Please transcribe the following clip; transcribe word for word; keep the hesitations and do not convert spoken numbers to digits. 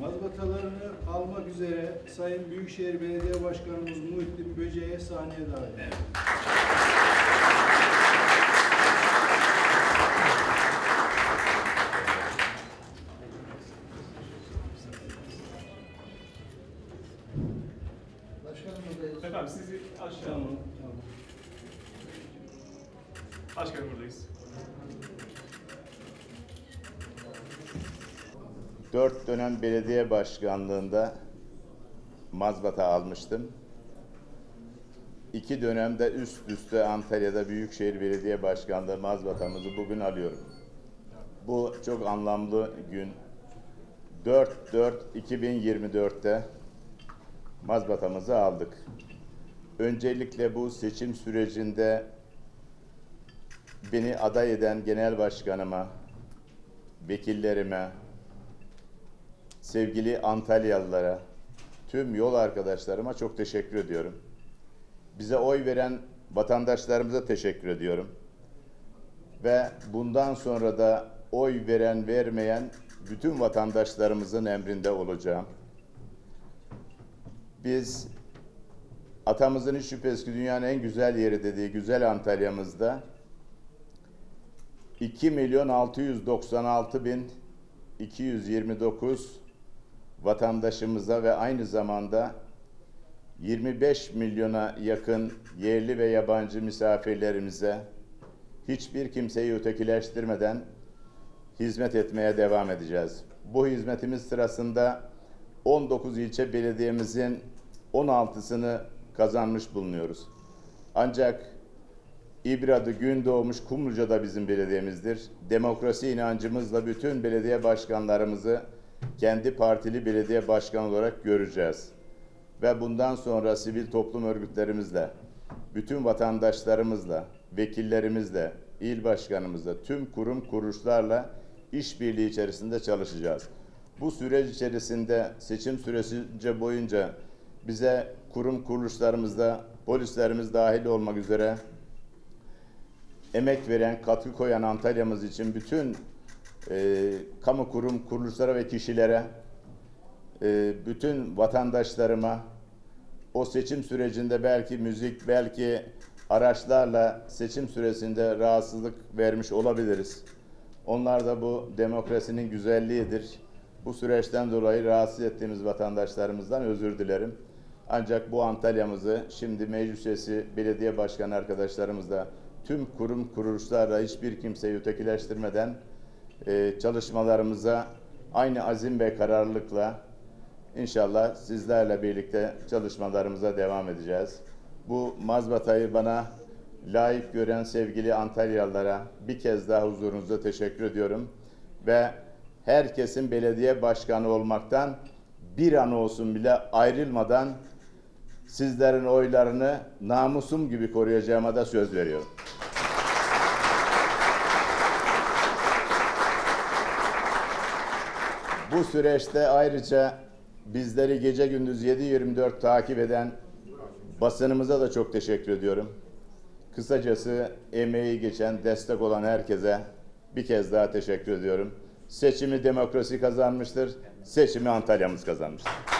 Mazbatalarını almak üzere Sayın Büyükşehir Belediye Başkanımız Muhittin Böce'ye sahneye davet ediyorum. Başkanım buradayız. Efendim sizi aşağı. Tamam, tamam. Başkanım buradayız. Dört dönem belediye başkanlığında mazbata almıştım. İki dönemde üst üste Antalya'da Büyükşehir Belediye Başkanlığı mazbatamızı bugün alıyorum. Bu çok anlamlı gün. dört dört iki bin yirmi dört'te mazbatamızı aldık. Öncelikle bu seçim sürecinde beni aday eden genel başkanıma, vekillerime, sevgili Antalyalılara, tüm yol arkadaşlarıma çok teşekkür ediyorum. Bize oy veren vatandaşlarımıza teşekkür ediyorum. Ve bundan sonra da oy veren vermeyen bütün vatandaşlarımızın emrinde olacağım. Biz atamızın hiç şüphesiz ki dünyanın en güzel yeri dediği güzel Antalya'mızda iki milyon altı yüz doksan altı bin iki yüz yirmi dokuz vatandaşımıza ve aynı zamanda yirmi beş milyona yakın yerli ve yabancı misafirlerimize hiçbir kimseyi ötekileştirmeden hizmet etmeye devam edeceğiz. Bu hizmetimiz sırasında on dokuz ilçe belediyemizin on altısını kazanmış bulunuyoruz. Ancak İbradı, Gündoğmuş, Kumluca da bizim belediyemizdir. Demokrasi inancımızla bütün belediye başkanlarımızı kendi partili belediye başkanı olarak göreceğiz. Ve bundan sonra sivil toplum örgütlerimizle, bütün vatandaşlarımızla, vekillerimizle, il başkanımızla, tüm kurum kuruluşlarla işbirliği içerisinde çalışacağız. Bu süreç içerisinde seçim süresince boyunca bize kurum kuruluşlarımızda polislerimiz dahil olmak üzere emek veren, katkı koyan Antalya'mız için bütün e, kamu kurum kuruluşlara ve kişilere, e, bütün vatandaşlarıma o seçim sürecinde belki müzik, belki araçlarla seçim süresinde rahatsızlık vermiş olabiliriz. Onlar da bu demokrasinin güzelliğidir. Bu süreçten dolayı rahatsız ettiğimiz vatandaşlarımızdan özür dilerim. Ancak bu Antalya'mızı şimdi meclis üyesi, belediye başkanı arkadaşlarımızla tüm kurum kuruluşlarla hiçbir kimseyi ötekileştirmeden e, çalışmalarımıza aynı azim ve kararlılıkla inşallah sizlerle birlikte çalışmalarımıza devam edeceğiz. Bu mazbatayı bana layık gören sevgili Antalyalılara bir kez daha huzurunuzda teşekkür ediyorum. Ve herkesin belediye başkanı olmaktan bir an olsun bile ayrılmadan sizlerin oylarını namusum gibi koruyacağıma da söz veriyorum. Bu süreçte ayrıca bizleri gece gündüz yedi yirmi dört takip eden basınımıza da çok teşekkür ediyorum. Kısacası emeği geçen, destek olan herkese bir kez daha teşekkür ediyorum. Seçimi demokrasi kazanmıştır, seçimi Antalya'mız kazanmıştır.